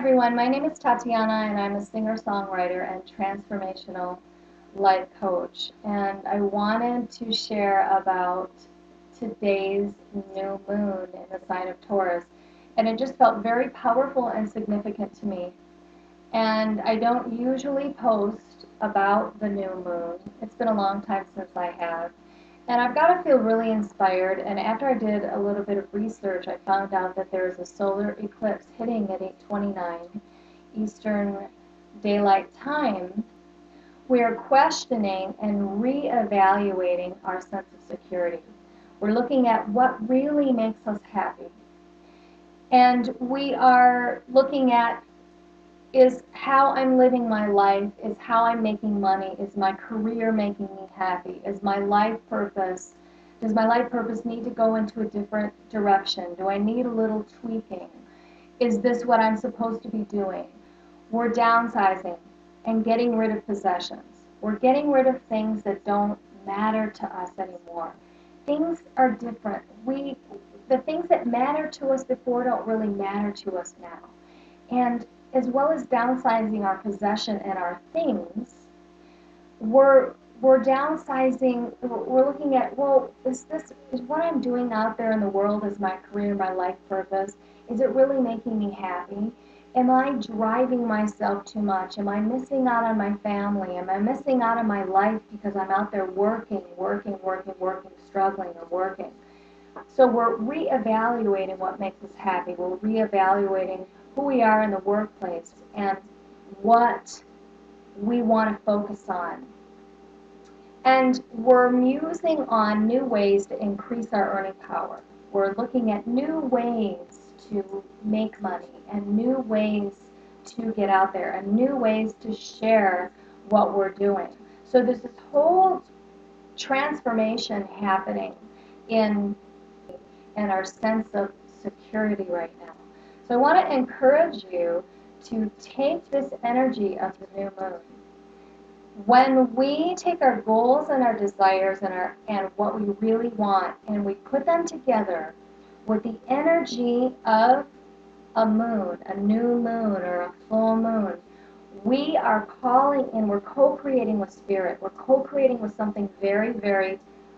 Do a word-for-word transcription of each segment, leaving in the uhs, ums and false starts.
everyone, my name is Tatiana and I'm a singer-songwriter and transformational life coach. And I wanted to share about today's new moon in the sign of Taurus. And it just felt very powerful and significant to me. And I don't usually post about the new moon. It's been a long time since I have. And I've got to feel really inspired. And after I did a little bit of research, I found out that there is a solar eclipse hitting at eight twenty-nine Eastern Daylight Time. We are questioning and reevaluating our sense of security. We're looking at what really makes us happy. And we are looking at is how I'm living my life, is how I'm making money, is my career making me happy, is my life purpose, does my life purpose need to go into a different direction? Do I need a little tweaking? Is this what I'm supposed to be doing? We're downsizing and getting rid of possessions. We're getting rid of things that don't matter to us anymore. Things are different. We, the things that matter to us before don't really matter to us now. And as well as downsizing our possession and our things, we're we're downsizing. We're looking at, well, is this is what I'm doing out there in the world as my career, my life purpose? Is it really making me happy? Am I driving myself too much? Am I missing out on my family? Am I missing out on my life because I'm out there working, working, working, working, struggling, or working? So we're reevaluating what makes us happy. We're reevaluating who we are in the workplace and what we want to focus on. And we're musing on new ways to increase our earning power. We're looking at new ways to make money and new ways to get out there and new ways to share what we're doing. So there's this whole transformation happening in, in our sense of security right now. So I want to encourage you to take this energy of the new moon. When we take our goals and our desires and, our, and what we really want and we put them together with the energy of a moon, a new moon or a full moon, we are calling in, we're co-creating with spirit. We're co-creating with something very, very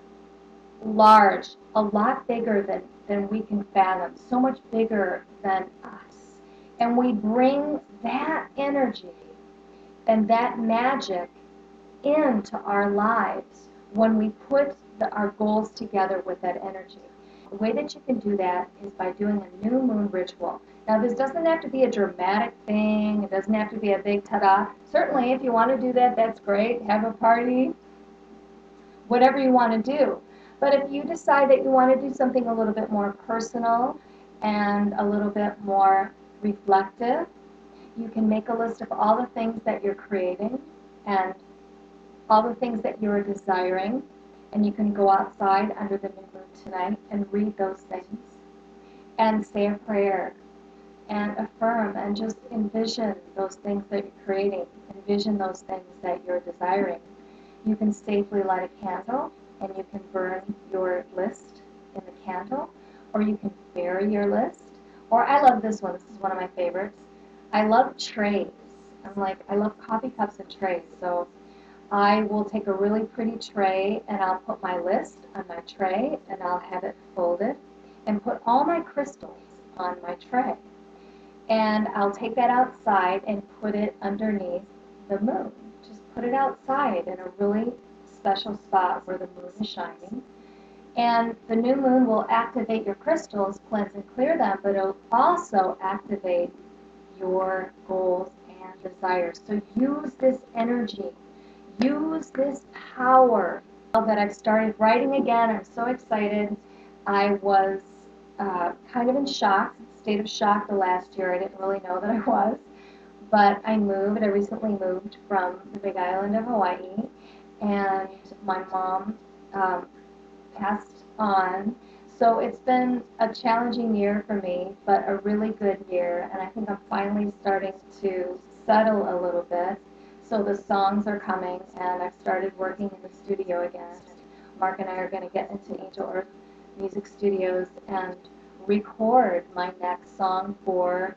large, a lot bigger than, than we can fathom, so much bigger than us. And we bring that energy and that magic into our lives when we put the, our goals together with that energy. The way that you can do that is by doing a new moon ritual. Now, this doesn't have to be a dramatic thing. It doesn't have to be a big ta-da. Certainly, if you want to do that, that's great. Have a party, whatever you want to do. But if you decide that you want to do something a little bit more personal and a little bit more reflective, you can make a list of all the things that you're creating and all the things that you're desiring, and you can go outside under the new moon tonight and read those things and say a prayer and affirm and just envision those things that you're creating, envision those things that you're desiring. You can safely light a candle and you can burn your list in the candle, or you can bury your list. Or I love this one. This is one of my favorites. I love trays. I'm like, I love coffee cups and trays. So I will take a really pretty tray and I'll put my list on my tray and I'll have it folded and put all my crystals on my tray. And I'll take that outside and put it underneath the moon. Just put it outside in a really special spot where the moon is shining. And the new moon will activate your crystals, cleanse and clear them, but it'll also activate your goals and desires. So use this energy. Use this power that I've started writing again. I'm so excited. I was uh, kind of in shock, state of shock the last year. I didn't really know that I was. But I moved. I recently moved from the Big Island of Hawaii. And my mom um, passed on. So it's been a challenging year for me, but a really good year. And I think I'm finally starting to settle a little bit. So the songs are coming, and I've started working in the studio again. Mark and I are going to get into Angel Earth Music Studios and record my next song for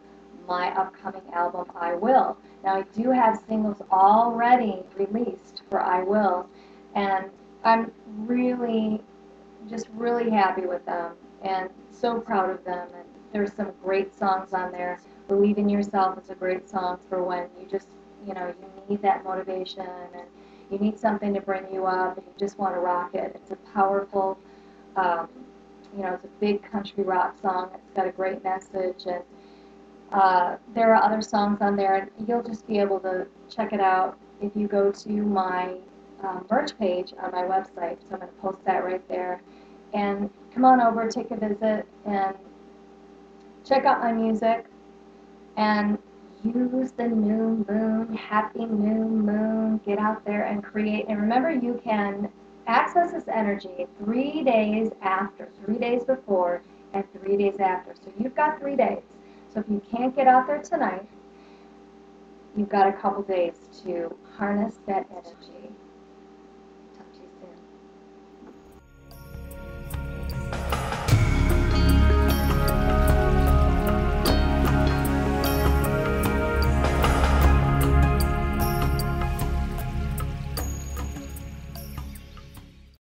my upcoming album, I Will. Now, I do have singles already released for I Will, and I'm really, just really happy with them and so proud of them. And there's some great songs on there. Believe in Yourself is a great song for when you just, you know, you need that motivation and you need something to bring you up and you just want to rock it. It's a powerful, um, you know, it's a big country rock song. It's got a great message, and uh, there are other songs on there, and you'll just be able to check it out if you go to my uh, merch page on my website. So I'm going to post that right there. And come on over, take a visit, and check out my music, and use the new moon, happy new moon, get out there and create. And remember, you can access this energy three days after, three days before, and three days after. So you've got three days. So if you can't get out there tonight, you've got a couple days to harness that energy.